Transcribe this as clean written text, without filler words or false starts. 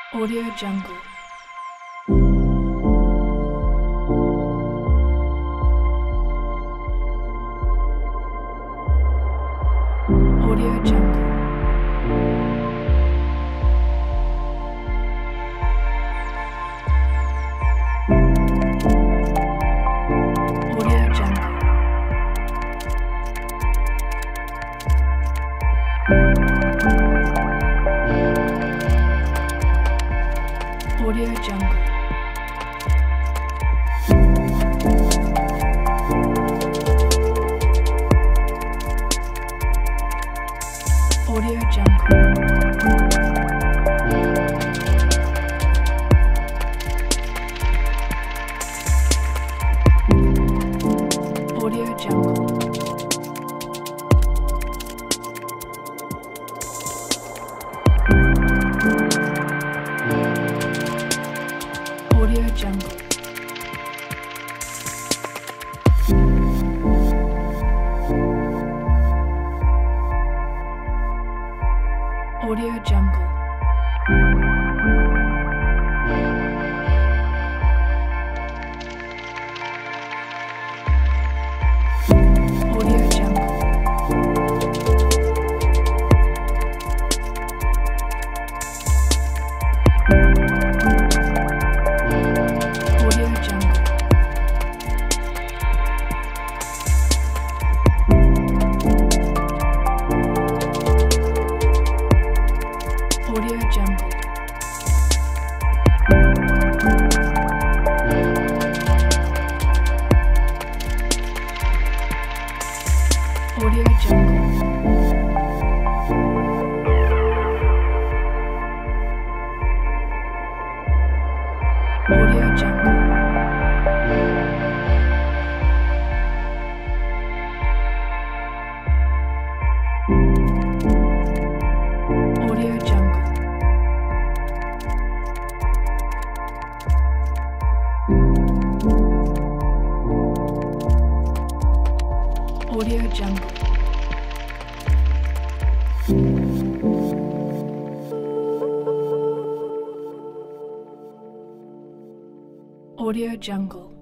Audio Jungle. Audio Jungle. Audio Jungle. Audio Jungle. Audio Jungle. Audio Jungle. Audio Jungle. Audio Jungle. Audio Jungle. Audio Jungle. Audio Jungle. Audio Jungle. Audio Jungle. Audio Jungle. Audio Jungle. Audio Jungle.